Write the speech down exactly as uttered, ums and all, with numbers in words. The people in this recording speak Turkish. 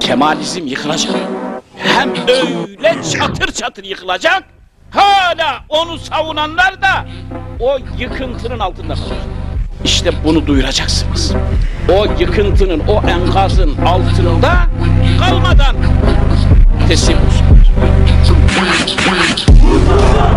Kemalizm yıkılacak. Hem öyle çatır çatır yıkılacak, hala onu savunanlar da o yıkıntının altında kalacak. İşte bunu duyuracaksınız. O yıkıntının, o enkazın altında kalmadan teslim olsunlar.